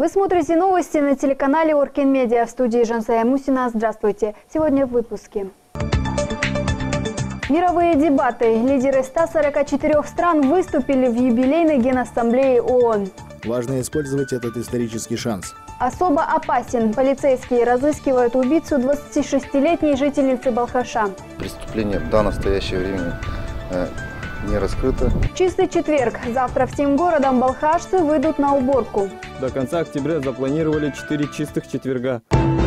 Вы смотрите новости на телеканале Оркен Медиа. В студии Жансая Мусина. Здравствуйте. Сегодня в выпуске. Мировые дебаты. Лидеры 144 стран выступили в юбилейной Генассамблее ООН. Важно использовать этот исторический шанс. Особо опасен. Полицейские разыскивают убийцу 26-летней жительницы Балхаша. Преступление до настоящего времени не раскрыто. Чистый четверг. Завтра всем городом балхашцы выйдут на уборку. До конца октября запланировали 4 чистых четверга.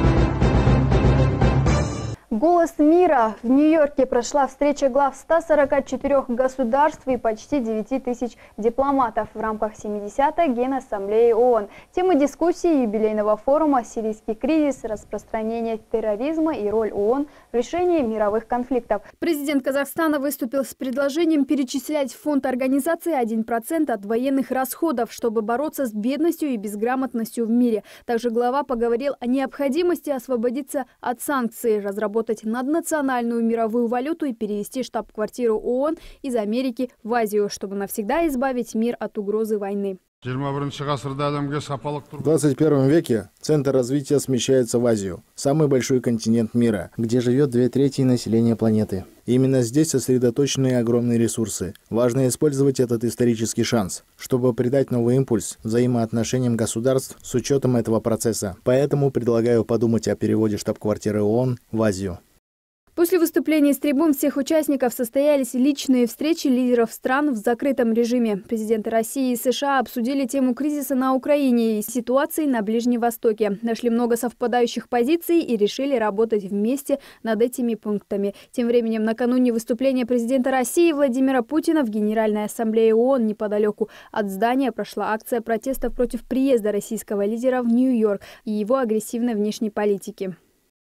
«Голос мира». В Нью-Йорке прошла встреча глав 144 государств и почти 9 тысяч дипломатов в рамках 70-й Генассамблеи ООН. Темы дискуссии юбилейного форума «Сирийский кризис, распространение терроризма и роль ООН в решении мировых конфликтов». Президент Казахстана выступил с предложением перечислять в фонд организации 1% от военных расходов, чтобы бороться с бедностью и безграмотностью в мире. Также глава поговорил о необходимости освободиться от санкций, разработать наднациональную мировую валюту и перевести штаб-квартиру ООН из Америки в Азию, чтобы навсегда избавить мир от угрозы войны. В 21 веке центр развития смещается в Азию, самый большой континент мира, где живет 2/3 населения планеты. Именно здесь сосредоточены огромные ресурсы. Важно использовать этот исторический шанс, чтобы придать новый импульс взаимоотношениям государств с учетом этого процесса. Поэтому предлагаю подумать о переводе штаб-квартиры ООН в Азию. После выступления с трибун всех участников состоялись личные встречи лидеров стран в закрытом режиме. Президенты России и США обсудили тему кризиса на Украине и ситуации на Ближнем Востоке. Нашли много совпадающих позиций и решили работать вместе над этими пунктами. Тем временем, накануне выступления президента России Владимира Путина в Генеральной Ассамблее ООН неподалеку от здания прошла акция протеста против приезда российского лидера в Нью-Йорк и его агрессивной внешней политики.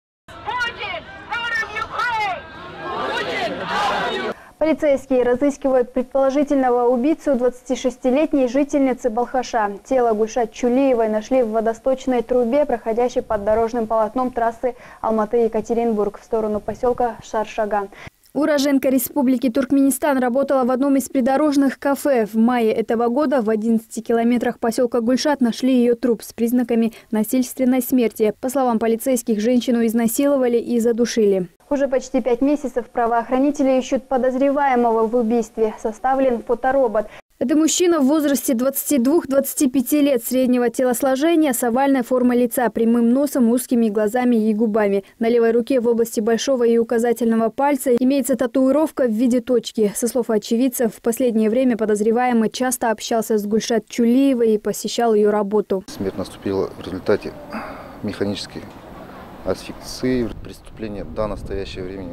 Полицейские разыскивают предположительного убийцу 26-летней жительницы Балхаша. Тело Гульшат Чулиевой нашли в водосточной трубе, проходящей под дорожным полотном трассы Алматы-Екатеринбург в сторону поселка Шаршаган. Уроженка Республики Туркменистан работала в одном из придорожных кафе. В мае этого года в 11 километрах поселка Гульшат нашли ее труп с признаками насильственной смерти. По словам полицейских, женщину изнасиловали и задушили. Уже почти 5 месяцев правоохранители ищут подозреваемого в убийстве. Составлен фоторобот. Это мужчина в возрасте 22-25 лет, среднего телосложения, с овальной формой лица, прямым носом, узкими глазами и губами. На левой руке в области большого и указательного пальца имеется татуировка в виде точки. Со слов очевидцев, в последнее время подозреваемый часто общался с Гульшат Чулиевой и посещал ее работу. Смерть наступила в результате механической асфиксии. Преступление до настоящего времени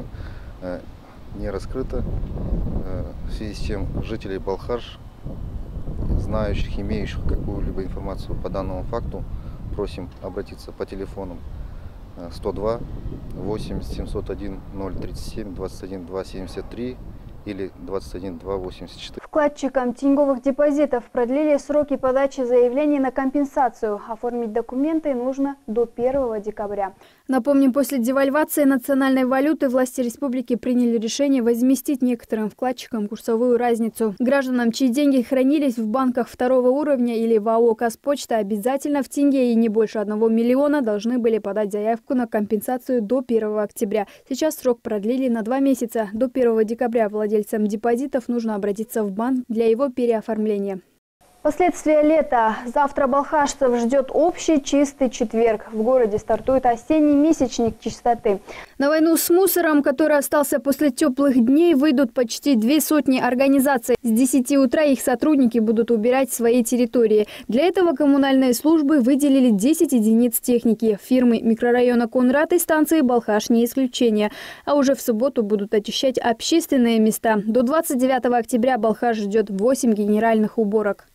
не раскрыто. В связи с чем жителей Балхаш, знающих, имеющих какую-либо информацию по данному факту, просим обратиться по телефонам 102 8 701 037 21 273 или 21 284. Вкладчикам тенговых депозитов продлили сроки подачи заявлений на компенсацию. Оформить документы нужно до 1 декабря. Напомним, после девальвации национальной валюты власти республики приняли решение возместить некоторым вкладчикам курсовую разницу. Гражданам, чьи деньги хранились в банках второго уровня или в АО «Казпочта», обязательно в тенге и не больше 1 миллиона должны были подать заявку на компенсацию до 1 октября. Сейчас срок продлили на 2 месяца. До 1 декабря владельцам депозитов нужно обратиться в банк для его переоформления. Последствия лета. Завтра балхашцев ждет общий чистый четверг. В городе стартует осенний месячник чистоты. На войну с мусором, который остался после теплых дней, выйдут почти 200 организаций. С 10 утра их сотрудники будут убирать свои территории. Для этого коммунальные службы выделили 10 единиц техники. Фирмы микрорайона Конрад и станции Балхаш не исключение. А уже в субботу будут очищать общественные места. До 29 октября Балхаш ждет 8 генеральных уборок.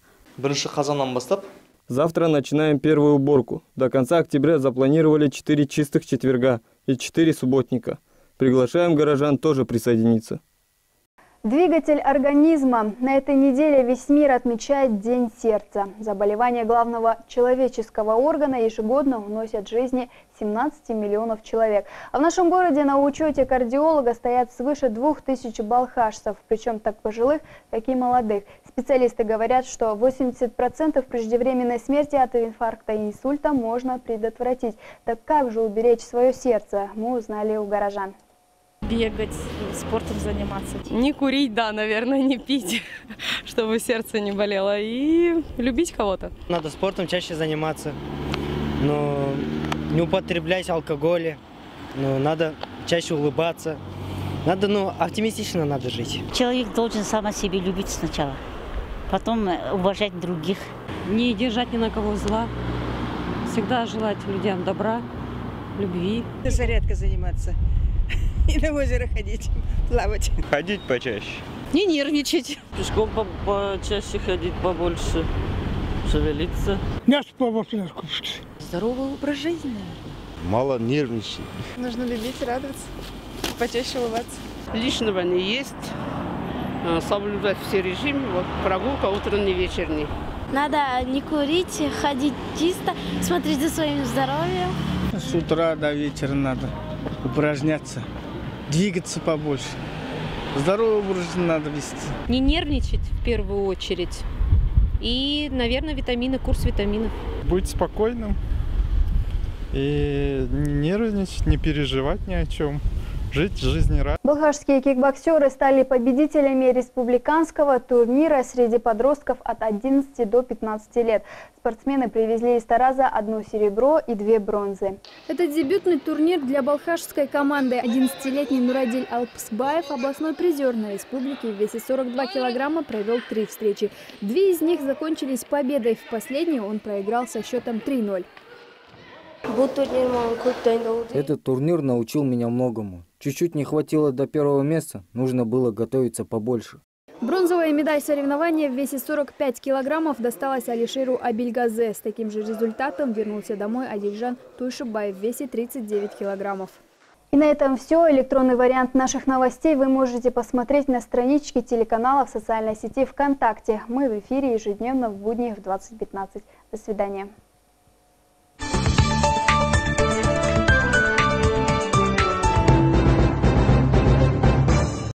Завтра начинаем первую уборку. До конца октября запланировали 4 чистых четверга и 4 субботника. Приглашаем горожан тоже присоединиться. Двигатель организма. На этой неделе весь мир отмечает День сердца. Заболевание главного человеческого органа ежегодно уносят жизни 17 миллионов человек. А в нашем городе на учете кардиолога стоят свыше 2000 балхашцев, причем как пожилых, так и молодых. Специалисты говорят, что 80% преждевременной смерти от инфаркта и инсульта можно предотвратить. Так как же уберечь свое сердце, мы узнали у горожан. Бегать, спортом заниматься. Не курить, да, наверное, не пить, чтобы сердце не болело. И любить кого-то. Надо спортом чаще заниматься, но не употреблять алкоголь, но надо чаще улыбаться. Надо, оптимистично надо жить. Человек должен сам о себе любить сначала, потом уважать других. Не держать ни на кого зла, всегда желать людям добра, любви. Зарядкой заниматься. И на озеро ходить, плавать. Ходить почаще. Не нервничать. Пешком почаще ходить, побольше шевелиться. Мясо побольше кушать. Здоровый образ жизни. Мало нервничать. Нужно любить, радоваться, почаще улыбаться. Лишнего не есть, соблюдать все режимы, прогулка утренний, вечерний. Надо не курить, ходить чисто, смотреть за своим здоровьем. С утра до вечера надо упражняться, двигаться побольше. Здоровый образ жизни надо вести. Не нервничать в первую очередь. И, наверное, витамины, курс витаминов. Быть спокойным и не нервничать, не переживать ни о чем. Жить жизнерадостно. Балхашские кикбоксеры стали победителями республиканского турнира среди подростков от 11 до 15 лет. Спортсмены привезли из Тараза 1 серебро и 2 бронзы. Это дебютный турнир для балхашской команды. 11-летний Нурадиль Алпсбаев, областной призер на республике в весе 42 килограмма, провел 3 встречи. 2 из них закончились победой. В последней он проиграл со счетом 3-0. Этот турнир научил меня многому. Чуть-чуть не хватило до первого места, нужно было готовиться побольше. Бронзовая медаль соревнования в весе 45 килограммов досталась Алишеру Абильгазе. С таким же результатом вернулся домой Адильжан Туйшибаев в весе 39 килограммов. И на этом все. Электронный вариант наших новостей вы можете посмотреть на страничке телеканала в социальной сети ВКонтакте. Мы в эфире ежедневно в будни в 20:15. До свидания.